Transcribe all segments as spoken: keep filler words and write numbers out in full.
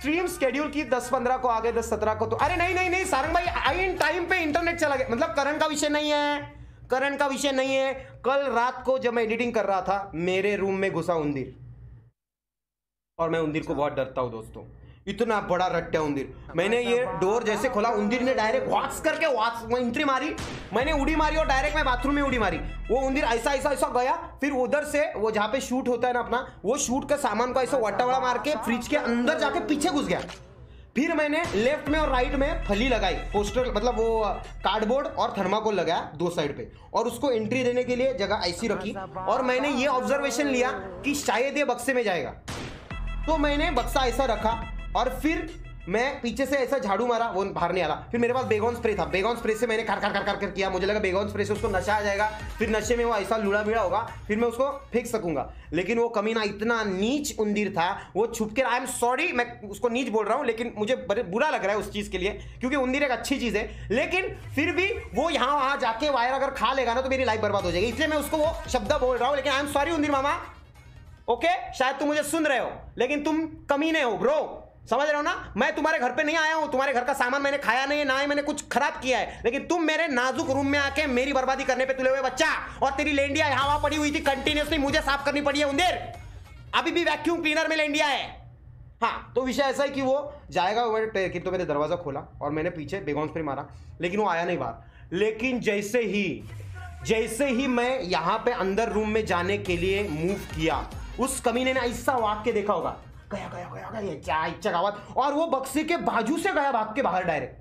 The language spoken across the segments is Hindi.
स्ट्रीम शेड्यूल की दस पंद्रह को आ गए, दस सत्रह को तो अरे नहीं नहीं नहीं सारंग भाई आई इन टाइम पे इंटरनेट चला गया। मतलब करंट का विषय नहीं है, करंट का विषय नहीं है। कल रात को जब मैं एडिटिंग कर रहा था मेरे रूम में घुसा उंदीर, और मैं उंदीर को बहुत डरता हूं दोस्तों, इतना बड़ा रट्टा उंदीर। मैंने ये डोर जैसे खोला, उंदीर ने डायरेक्ट वाक्स करके वाक्स एंट्री मारी, मैंने उड़ी मारी और डायरेक्ट मैं बाथरूम में उड़ी मारी। वो उंदीर ऐसा ऐसा ऐसा गया, फिर उधर से वो जहाँ पे शूट होता है ना अपना, वो शूट का सामान को ऐसा वट्टावड़ा मार के फ्रिज के अंदर जाके पीछे घुस गया। फिर मैंने लेफ्ट में और राइट में फली लगाई, पोस्टर मतलब वो कार्डबोर्ड और थर्माकोल लगाया दो साइड पे, और उसको एंट्री देने के लिए जगह ऐसी रखी। और मैंने ये ऑब्जर्वेशन लिया कि शायद ये बक्से में जाएगा, तो मैंने बक्सा ऐसा रखा और फिर मैं पीछे से ऐसा झाड़ू मारा, वो बाहर नहीं आला। फिर मेरे पास बेगॉन स्प्रे था, बेगॉन स्प्रे से मैंने कर कर कर कर कर किया, मुझे लगा बेगॉन स्प्रे से उसको नशा आ जाएगा, फिर नशे में वो ऐसा लुड़ा बिड़ा होगा, फिर मैं उसको फेंक सकूंगा। लेकिन वो कमीना इतना नीच उंदीर था, वो छुप के, आई एम सॉरी मैं उसको नीच बोल रहा हूँ, लेकिन मुझे बुरा लग रहा है उस चीज के लिए, क्योंकि उंदीर एक अच्छी चीज है, लेकिन फिर भी वो यहाँ वहां जाके वायर अगर खा लेगा ना तो मेरी लाइफ बर्बाद हो जाएगी, इसलिए मैं उसको वो शब्द बोल रहा हूँ। लेकिन आई एम सॉरी उंदीर मामा, ओके? शायद तुम मुझे सुन रहे हो, लेकिन तुम कमीने हो ब्रो, समझ रहे हो ना? मैं तुम्हारे घर पे नहीं आया हूं, तुम्हारे घर का सामान मैंने खाया नहीं है, ना ही मैंने कुछ खराब किया है, लेकिन तुम मेरे नाजुक रूम में आके मेरी बर्बादी करने पे तुले हुए बच्चा। और तेरी लेंडिया यहाँ वहां पड़ी हुई थी, कंटिन्यूसली मुझे साफ करनी पड़ी है उंदीर, अभी भी वैक्यूम क्लीनर में लेंडिया है। हाँ, तो विषय ऐसा है कि वो जाएगा, मैंने तो मैंने दरवाजा खोला और मैंने पीछे बेगॉन स्प्रे मारा, लेकिन वो आया नहीं बाहर। लेकिन जैसे ही जैसे ही मैं यहाँ पे अंदर रूम में जाने के लिए मूव किया, उस कमीने ने ऐसा वाक के देखा होगा, गया गया गया गया क्या इच्छा गावत, और वो बक्से के बाजू से गया भाग के बाहर डायरेक्ट।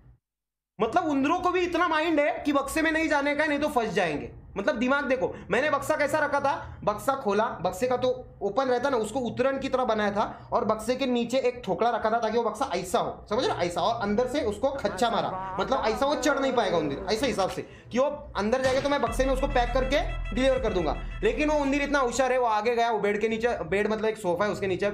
मतलब उंदरों को भी इतना माइंड है कि बक्से में नहीं जाने का, नहीं तो फंस जाएंगे। मतलब दिमाग देखो, मैंने बक्सा कैसा रखा था, बक्सा खोला, बक्से का तो ओपन रहता ना, उसको उतरण की तरह बनाया था, और बक्से के नीचे एक ठोकरा रखा था ताकि वो बक्सा ऐसा हो, समझ रहे, ऐसा, और अंदर से उसको खच्चा मारा, मतलब ऐसा वो चढ़ नहीं पाएगा उंदीर, ऐसे हिसाब से कि वो अंदर जाएगा तो मैं बक्से में उसको पैक करके डिलीवर कर दूंगा। लेकिन वो उंदीर इतना होशियार है, वो आगे गया, वो बेड के नीचे, बेड मतलब एक सोफा है उसके नीचे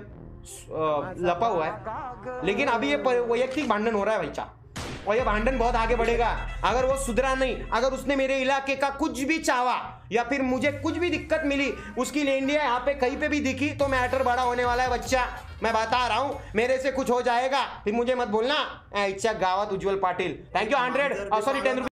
लपा हुआ है, लेकिन अभी ये वैयक्तिक भांडन हो रहा है भाईचा, और ये भांडन बहुत आगे बढ़ेगा अगर वो सुधरा नहीं। अगर उसने मेरे इलाके का कुछ भी चावा या फिर मुझे कुछ भी दिक्कत मिली, उसकी लेंडिया यहाँ पे कहीं पे भी दिखी, तो मैटर बड़ा होने वाला है बच्चा, मैं बता रहा हूँ। मेरे से कुछ हो जाएगा फिर मुझे मत बोलना। इच्छा गावत Ujjwal Patil, thank you hundred, sorry ten